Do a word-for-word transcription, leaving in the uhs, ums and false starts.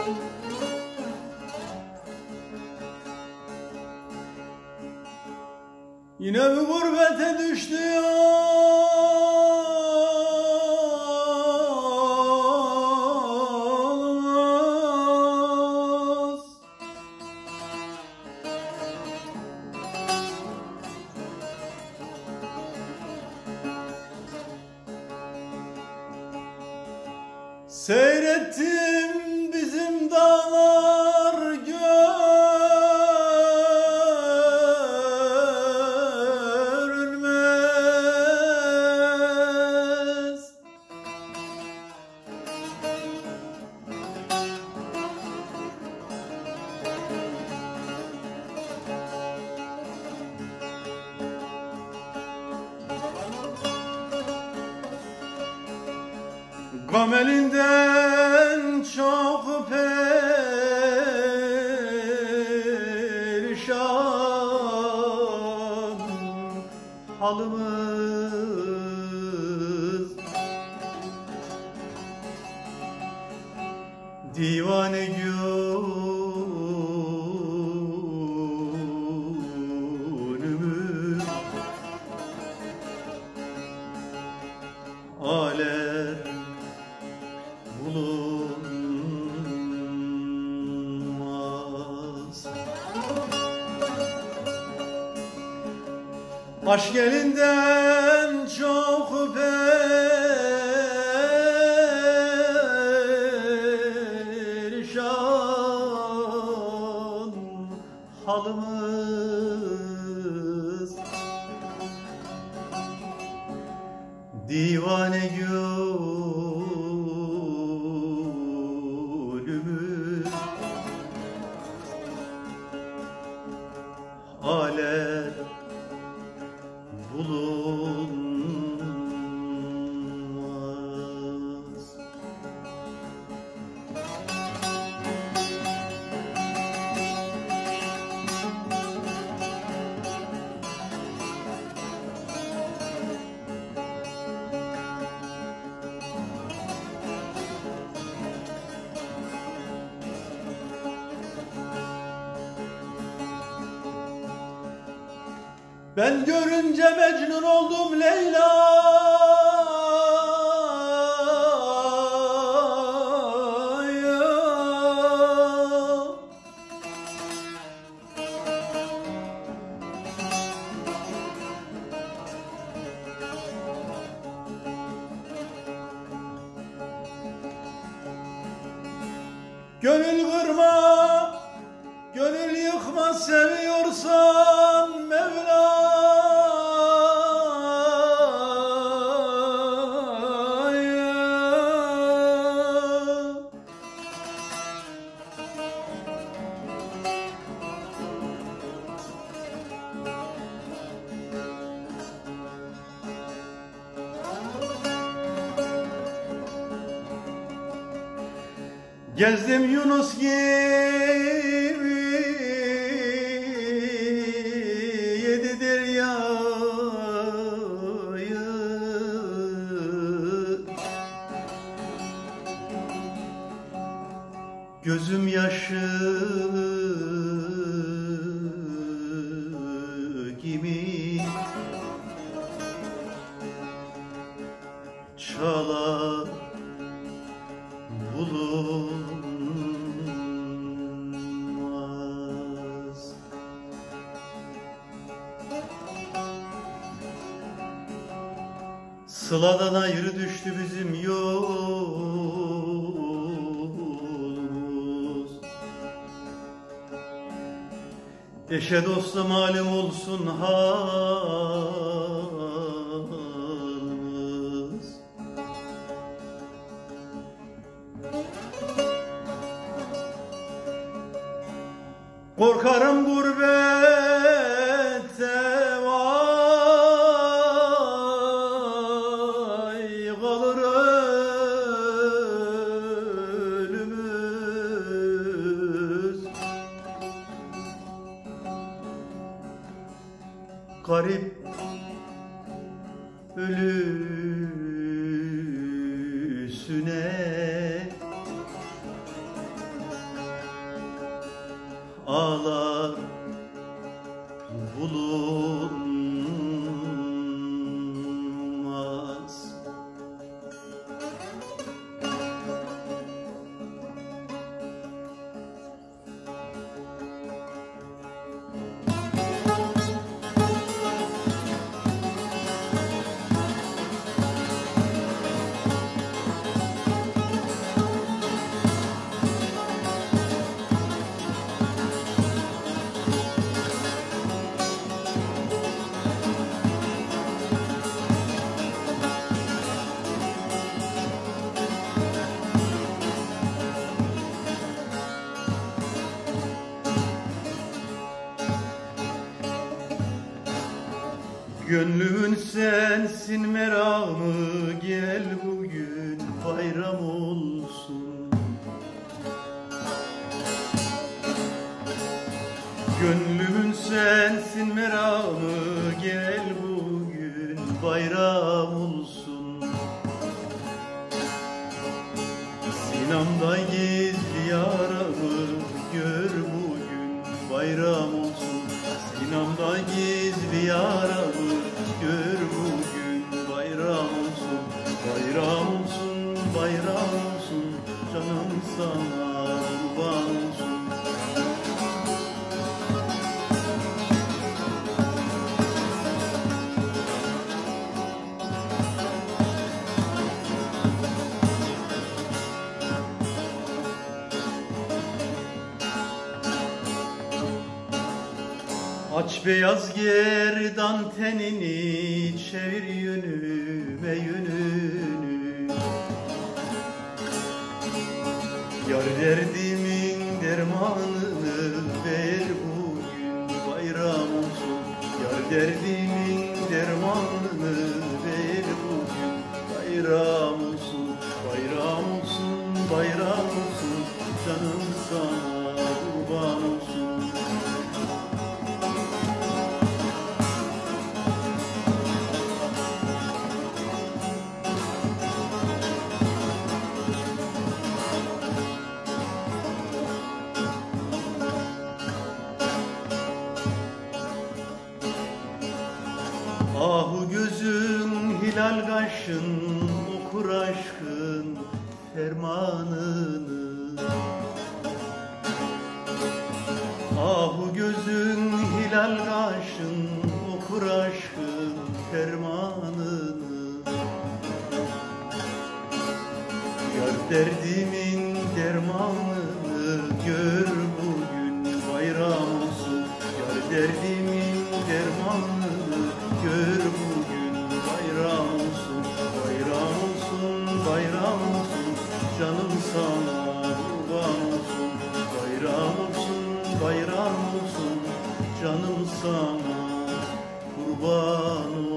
Yine bir gurbete düştü yalnız. Seyrettim bizim dağlar görünmez. Gam elinden çok perişan halımız, divane gönlümü alem bulunmaz. Aşk elinden çok perişan halımız, divane gönlümü alem bulunmaz. Ben görünce mecnun oldum Leyla'ya. Gönül kırma, gönül yıkma, seviyorsan Mevla. Gezdim Yunus gibi yedi deryayı, gözüm yaşı gibi çalar bulunmaz. Sıladan ayrı düştü bizim yolumuz. Eşe dosta malum olsun halımız. Korkarım gurbette vay kalır ölümüz. Garip ölüsüne Gönlümün sensin meramı, gel bugün bayram olsun. Gönlümün sensin meramı, gel bugün bayram olsun. Sinamda gizli yaramı, gör bugün bayram olsun. Sinamda gizli yaramı, gör bugün bayram olsun. Bayram olsun, bayram olsun, canım sana kurban olsun. Aç beyaz gerdan tenini, çevir yönüme yönünü. Yar derdimin dermanını ver bugün bayram olsun. Yar derdimin dermanını ver bugün bayram olsun. Bayram olsun, bayram olsun, canım sana kurban olsun. Ahu gözün hilal kaşın, okur aşkın fermanını. Ahu gözün hilal kaşın, okur aşkın fermanını. Yar derdimin dermanını, gör bugün bayram olsun. Yar derdimin dermanını, gör bugün bayram olsun. Bayram olsun, bayram olsun, canım sana kurban olsun. Bayram olsun, bayram olsun, canım sana kurban olsun.